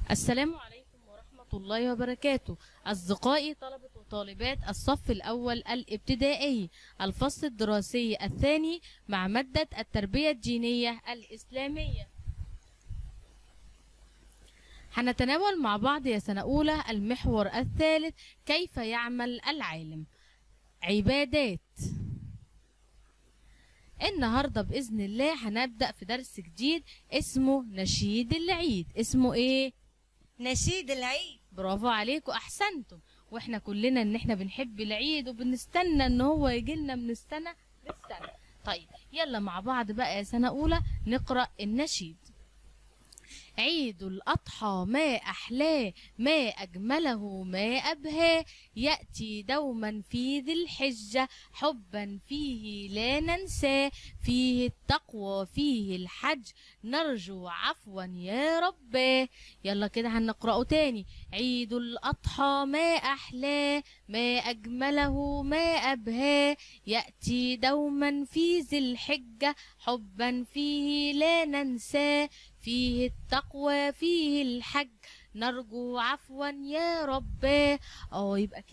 السلام عليكم ورحمة الله وبركاته. أصدقائي طلبة وطالبات الصف الأول الابتدائي الفصل الدراسي الثاني مع مادة التربية الدينية الإسلامية، هنتناول مع بعض يا سنة أولى المحور الثالث كيف يعمل العالم. عبادات. النهاردة بإذن الله هنبدأ في درس جديد اسمه نشيد العيد. اسمه ايه؟ نشيد العيد. برافو عليكم، احسنتم. واحنا كلنا ان احنا بنحب العيد وبنستنى ان هو يجيلنا من السنة للسنة. طيب يلا مع بعض بقى يا سنة أولى نقرأ النشيد. عيد الأضحى ما أحلاه، ما أجمله ما أبهاه، يأتي دوما في ذي الحجة، حبا فيه لا ننساه، فيه التقوى فيه الحج، نرجو عفوا يا رباه. يلا كده هنقرأه تاني. عيد الأضحى ما أحلاه، ما أجمله ما أبهاه، يأتي دوما في ذي الحجة، حبا فيه لا ننساه، فيه التقوى فيه الحج، نرجو عفوا يا رباه. يبقى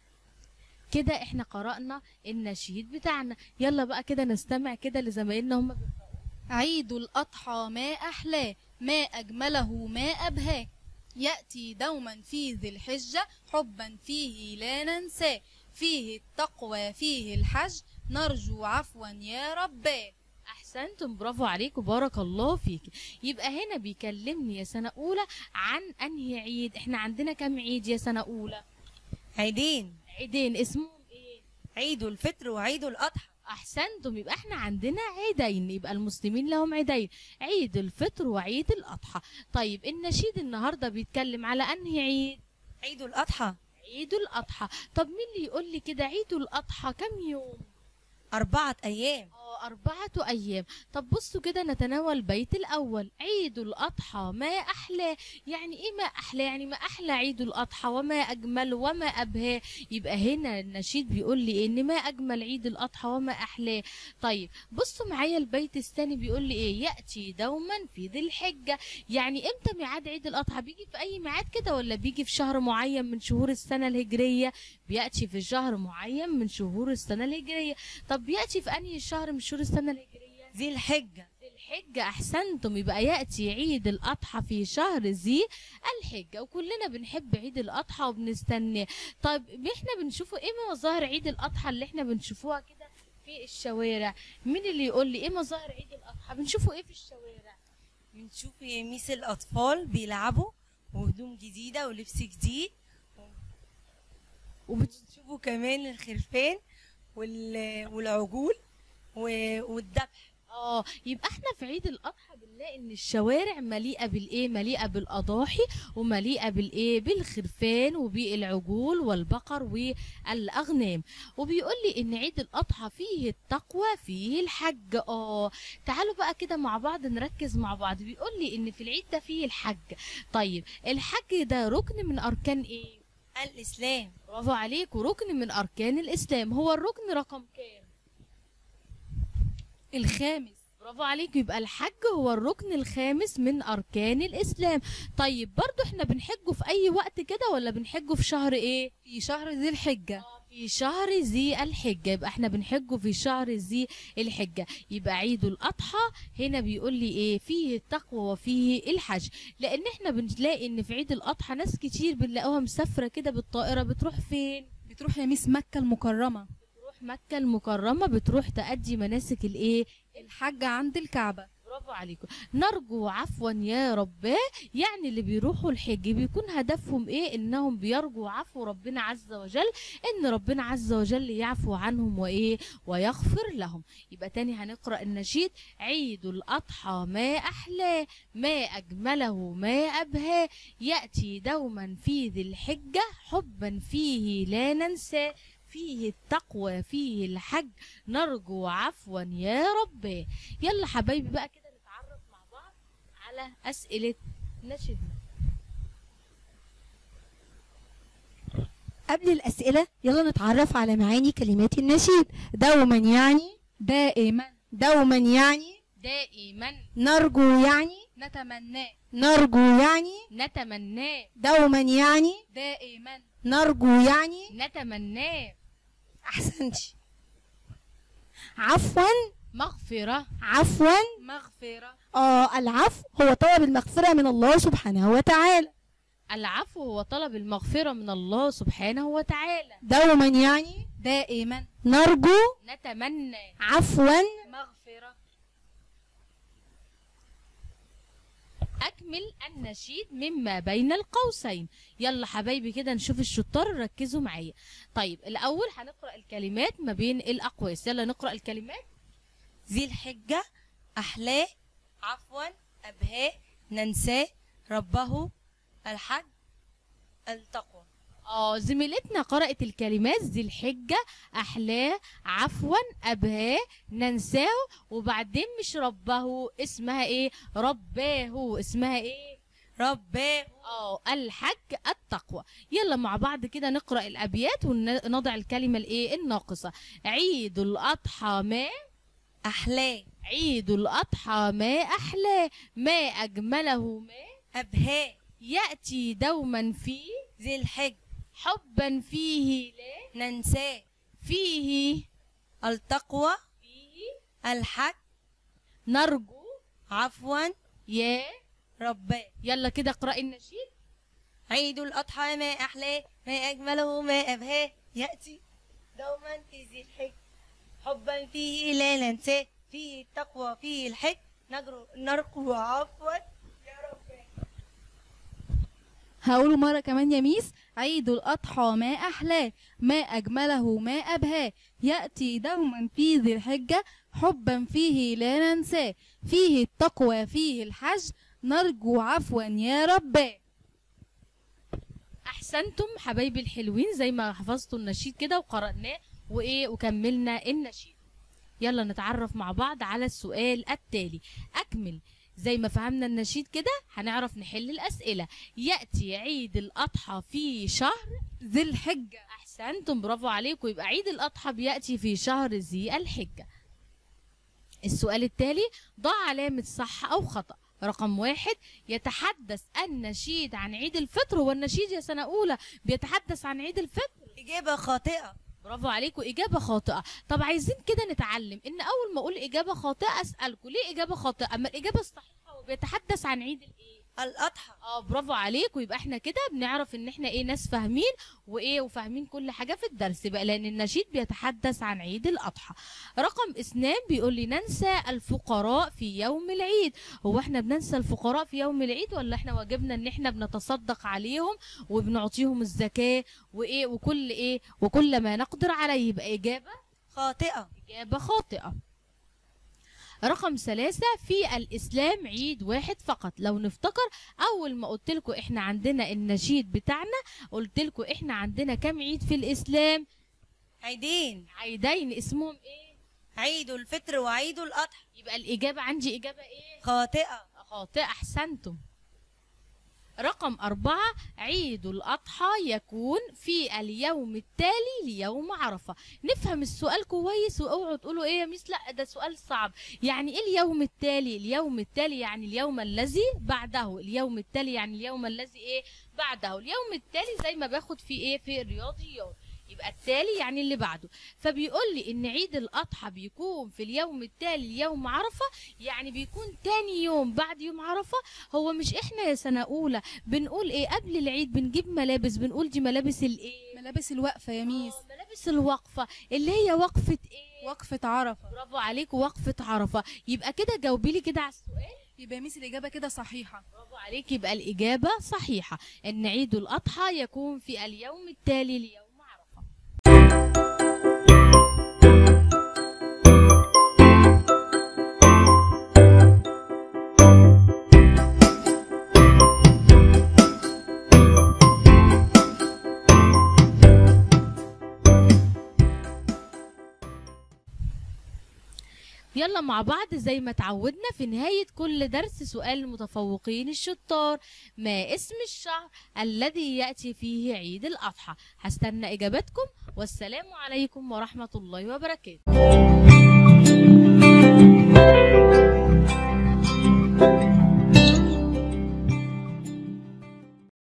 كده احنا قرأنا النشيد بتاعنا. يلا بقى كده نستمع كده لزمايلنا هم بيقرأوا. عيد الأضحى ما أحلاه، ما أجمله ما أبهاه، يأتي دوما في ذي الحجة، حبا فيه لا ننساه، فيه التقوى فيه الحج، نرجو عفوا يا رباه. احسنتم، برافو عليكم، بارك الله فيك. يبقى هنا بيكلمني يا سنة أولى عن أنهي عيد؟ احنا عندنا كام عيد يا سنة أولى؟ عيدين. اسمهم ايه؟ عيد الفطر وعيد الأضحى. احسنتم، يبقى احنا عندنا عيدين، يبقى المسلمين لهم عيدين، عيد الفطر وعيد الأضحى. طيب النشيد النهارده بيتكلم على أنهي عيد؟ عيد الأضحى. عيد الأضحى. طب مين اللي يقول لي كده عيد الأضحى كم يوم؟ 4 أيام. 4 أيام. طب بصوا كده نتناول البيت الأول. عيد الأضحى ما أحلى، يعني إيه ما أحلى؟ يعني ما أحلى عيد الأضحى وما أجمل وما أبهى. يبقى هنا النشيد بيقول لي إن ما أجمل عيد الأضحى وما أحلاه. طيب بصوا معايا البيت الثاني بيقول لي إيه؟ يأتي دوما في ذي الحجة. يعني إمتى ميعاد عيد الأضحى؟ بيجي في أي ميعاد كده ولا بيجي في شهر معين من شهور السنة الهجرية؟ بيأتي في شهر معين من شهور السنة الهجرية. طب بيأتي في أنهي شهر من شهور السنة الهجرية؟ ذي الحجة. ذي الحجة، أحسنتم. يبقى يأتي عيد الأضحى في شهر ذي الحجة، وكلنا بنحب عيد الأضحى وبنستناه. طيب احنا بنشوفه ايه مظاهر عيد الأضحى اللي احنا بنشوفوها كده في الشوارع؟ مين اللي يقول لي ايه مظاهر عيد الأضحى؟ بنشوفه ايه في الشوارع؟ بنشوف ميس الأطفال بيلعبوا وهدوم جديدة ولبس جديد، وبنشوفوا كمان الخرفان والعجول والذبح. يبقى احنا في عيد الأضحى بنلاقي ان الشوارع مليئة بالايه؟ مليئة بالأضاحي ومليئة بالايه؟ بالخرفان وبالعجول والبقر والأغنام. وبيقول لي ان عيد الأضحى فيه التقوى فيه الحج. تعالوا بقى كده مع بعض نركز مع بعض. بيقول لي ان في العيد ده فيه الحج. طيب الحج ده ركن من أركان ايه؟ الإسلام. برافو عليكم، ركن من أركان الإسلام. هو الركن رقم كام؟ الخامس. برافو عليكم، يبقى الحج هو الركن الخامس من أركان الإسلام. طيب برضو احنا بنحجه في أي وقت كده ولا بنحجه في شهر ايه؟ في شهر ذي الحجة. في شهر ذي الحجة، يبقى احنا بنحجه في شهر ذي الحجة. يبقى عيد الأضحى هنا بيقول لي ايه؟ فيه التقوى وفيه الحج. لأن احنا بنلاقي ان في عيد الأضحى ناس كتير بنلاقوها مسافرة كده بالطائرة. بتروح فين؟ بتروح يا ميس مكة المكرمة. بتروح مكة المكرمة، بتروح تأدي مناسك الايه؟ الحج عند الكعبة. برافو عليكم. نرجو عفوا يا رباه، يعني اللي بيروحوا الحج بيكون هدفهم ايه؟ انهم بيرجوا عفو ربنا عز وجل، ان ربنا عز وجل يعفو عنهم وايه؟ ويغفر لهم. يبقى تاني هنقرأ النشيد. عيد الأضحى ما أحلاه، ما أجمله ما أبهاه، يأتي دوما في ذي الحجة، حبا فيه لا ننساه، فيه التقوى فيه الحج، نرجو عفوا يا رباه. يلا حبايبي بقى كده نتعرف مع بعض على أسئلة نشيدنا. قبل الأسئلة يلا نتعرف على معاني كلمات النشيد. دوما يعني دائما. دوما يعني دائما. نرجو يعني نتمناه. نرجو يعني نتمناه. دوما يعني دائما. نرجو يعني نتمناه. احسنتي. عفوا. مغفرة. عفوا. مغفرة. العفو هو طلب المغفرة من الله سبحانه وتعالى. العفو هو طلب المغفرة من الله سبحانه وتعالى. دوما يعني دائما. نرجو. نتمنى. عفوا. مغفرة. أكمل النشيد مما بين القوسين. يلا حبايبي كده نشوف الشطار، ركزوا معايا. طيب الأول هنقرأ الكلمات ما بين الأقواس. يلا نقرأ الكلمات. ذي الحجة أحلاه، عفوا أبهاه، ننساه، ربه، الحج، التقوى. زميلتنا قرأت الكلمات ذي الحجة، أحلاه، عفوا، أبهاه، ننساه، وبعدين مش ربه، اسمها ايه؟ رباه، اسمها ايه؟ رباه. الحج، التقوى. يلا مع بعض كده نقرأ الأبيات ونضع الكلمة الايه؟ الناقصة. عيد الأضحى ما أحلاه. عيد الأضحى ما أحلاه، ما أجمله ما أبهاه. يأتي دوما فيه ذي الحج حبا فيه لا ننساه، فيه التقوى، فيه الحج، نرجو عفوا يا رباه. يلا كده اقرأ النشيد. عيد الأضحى ما أحلاه، ما أجمله ما أبهاه، يأتي دوما في ذي الحج حبا فيه لا ننساه، فيه التقوى فيه الحج، نرجو عفوا يا رباه. هقوله مرة كمان يا ميس. عيد الأضحى ما أحلاه، ما أجمله ما أبهاه، يأتي دوما في ذي الحجة حبا فيه لا ننساه، فيه التقوى فيه الحج، نرجو عفوا يا رباه. احسنتم حبايبي الحلوين، زي ما حفظتوا النشيد كده وقرأناه وكملنا النشيد. يلا نتعرف مع بعض على السؤال التالي. اكمل. زي ما فهمنا النشيد كده هنعرف نحل الأسئلة. يأتي عيد الأضحى في شهر ذي الحجة. أحسنتم، برافو عليكم. يبقى عيد الأضحى بيأتي في شهر ذي الحجة. السؤال التالي، ضع علامة صح أو خطأ. رقم 1، يتحدث النشيد عن عيد الفطر. هو النشيد يا سنة أولى بيتحدث عن عيد الفطر؟ إجابة خاطئة. برافو عليكم، إجابة خاطئة. طب عايزين كده نتعلم إن أول ما أقول إجابة خاطئة أسألكم ليه إجابة خاطئة؟ أما الإجابة الصحيحة وبيتحدث عن عيد الإيه؟ الأضحى. برافو عليكم. يبقى احنا كده بنعرف ان احنا ايه، ناس فاهمين وفاهمين كل حاجة في الدرس بقى، لان النشيد بيتحدث عن عيد الأضحى. رقم 2 بيقول لي ننسى الفقراء في يوم العيد. هو احنا بننسى الفقراء في يوم العيد ولا احنا واجبنا ان احنا بنتصدق عليهم وبنعطيهم الزكاة وكل ما نقدر عليه؟ يبقى إجابة خاطئة. إجابة خاطئة. رقم 3، في الإسلام عيد واحد فقط. لو نفتكر أول ما قلت لكم إحنا عندنا النشيد بتاعنا، قلت لكم إحنا عندنا كم عيد في الإسلام؟ عيدين. اسمهم إيه؟ عيد الفطر وعيد الأضحى. يبقى الإجابة عندي إجابة إيه؟ خاطئة. أحسنتم. رقم 4، عيد الأضحى يكون في اليوم التالي ليوم عرفة. نفهم السؤال كويس واوعوا تقولوا ايه يا ميس لا ده سؤال صعب. يعني ايه اليوم التالي؟ اليوم التالي يعني اليوم الذي بعده. اليوم التالي يعني اليوم الذي ايه؟ بعده. اليوم التالي زي ما باخد في ايه؟ في الرياضيات. يبقى التالي يعني اللي بعده. فبيقول لي ان عيد الاضحى بيكون في اليوم التالي ليوم عرفه، يعني بيكون تاني يوم بعد يوم عرفه. هو مش احنا يا سنه اولى بنقول ايه قبل العيد؟ بنجيب ملابس، بنقول دي ملابس الايه؟ ملابس الوقفة يا ميس. ملابس الوقفه اللي هي وقفه ايه؟ وقفة عرفة. برافو عليكم، وقفه عرفه. يبقى كده جاوبي لي كده على السؤال. يبقى يا ميس الإجابة كده صحيحة. برافو عليك، يبقى الإجابة صحيحة ان عيد الأضحى يكون في اليوم التالي ليوم عرفة. يلا مع بعض زي ما تعودنا في نهاية كل درس سؤال المتفوقين الشطار. ما اسم الشهر الذي يأتي فيه عيد الأضحى؟ هستنى إجابتكم، والسلام عليكم ورحمة الله وبركاته.